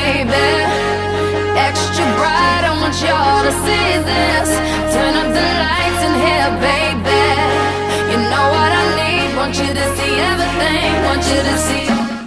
baby. Extra bright, I want y'all to see this. Turn up the lights in here, baby. You know what I need, want you to see everything, want you to see